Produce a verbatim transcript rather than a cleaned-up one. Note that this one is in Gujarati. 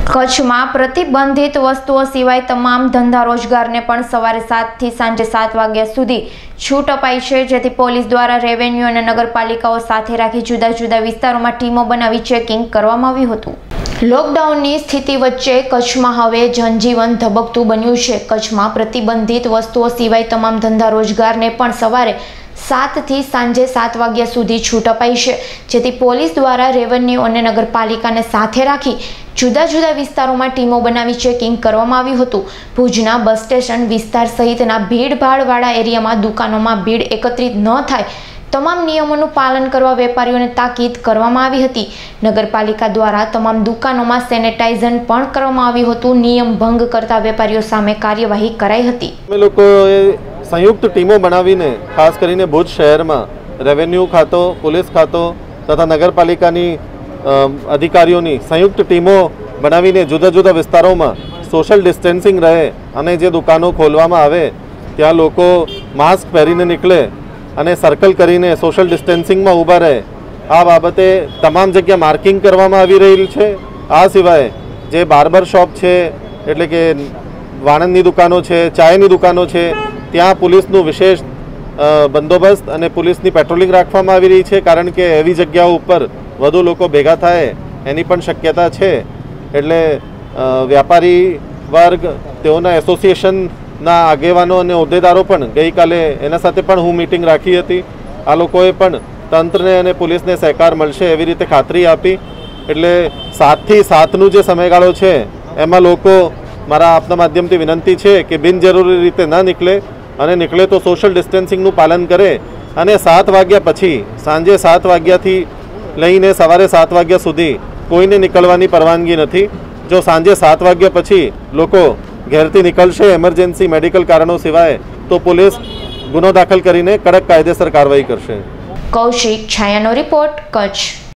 કચ્છમાં પ્રતિબંધિત વસ્તુઓ સિવાય તમામ ધંધા રોજગારને પણ સવારે સાત થી સાંજે સાત વાગ્યા સુધી છૂટ અપાઈ છે, જેથી પોલીસ દ્વારા રેવન્યુ અને નગરપાલિકાઓ સાથે રાખી જુદા જુદા વિસ્તારોમાં ટીમો બનાવી ચેકિંગ કરવામાં આવ્યું હતું। લોકડાઉનની સ્થિતિ વચ્ચે કચ્છમાં હવે જનજીવન ધબકતું બન્યું છે। કચ્છમાં પ્રતિબંધિત વસ્તુઓ સિવાય તમામ ધંધા રોજગારને પણ સવારે सात थी सांजे सात वाग्या सुधी छूट अपाई है, जेथी पोलीस द्वारा रेवन्यू और नगरपालिका ने साथे राखी जुदा जुदा विस्तारों में टीमों बनावी चेकिंग करवामां आव्युं हतुं। भुजना बस स्टेशन विस्तार सहितना भीड़भाड़वाळा एरिया में दुकानों में भीड़ एकत्रित न थाय तमाम नियमों पालन करवा वेपारीओने ताकीद करवामां आवी हती। नगरपालिका द्वारा तमाम दुकानों में सेनेटाइजर पण करवामां आव्युं हतुं। नियम भंग करता वेपारीओ सामे कार्यवाही कराई हती। संयुक्त टीमों बनावीने खास करीने भुज शहर में रेवन्यू खातो, पुलिस खातो तथा नगरपालिकानी अधिकारीओनी संयुक्त टीमों बनावीने जुदा जुदा विस्तारों में सोशल डिस्टन्सिंग रहे अने जे दुकानों खोलवामां आवे त्यां लोको मास्क पहेरीने निकले अने सर्कल करीने सोशल डिस्टन्सिंग में ऊभा रहे। आ बाबते तमाम जग्या मार्किंग करवामां आवी रही छे। आ सिवाय जे बार्बर शॉप छे एटले के वाणंदनी दुकानों छे, चायनी दुकानों छे, ત્યાં પોલીસનું વિશેષ બંદોબસ્ત અને પોલીસની પેટ્રોલિંગ રાખવામાં આવી રહી છે, કારણ કે એવી જગ્યાઓ ઉપર વધુ લોકો ભેગા થાય એની પણ શક્યતા છે। એટલે વ્યાપારી વર્ગ તેઓના એસોસિએશનના આગેવાનો અને હોદ્દેદારો પણ ગઈકાલે એના સાથે પણ હું મીટિંગ રાખી હતી। આ લોકોએ પણ તંત્રને અને પોલીસને સહકાર મળશે એવી રીતે ખાતરી આપી। એટલે સાતથી સાતનું જે સમયગાળો છે એમાં લોકો મારા આપના માધ્યમથી વિનંતી છે કે બિનજરૂરી રીતે ન નીકળે અને નીકળે તો સોશિયલ ડિસ્ટન્સિંગનું પાલન કરે અને સાત વાગ્યા પછી સાંજે સાત વાગ્યાથી લઈને સવારે સાત વાગ્યા સુધી કોઈને નીકળવાની પરવાનગી નથી। જો સાંજે સાત વાગ્યા પછી લોકો ઘેરથી નીકળશે એમરજન્સી મેડિકલ કારણો સિવાય તો પોલીસ ગુનો દાખલ કરીને કડક કાયદેસર કાર્યવાહી કરશે। કૌશિક છાયાનો રિપોર્ટ, કચ્છ।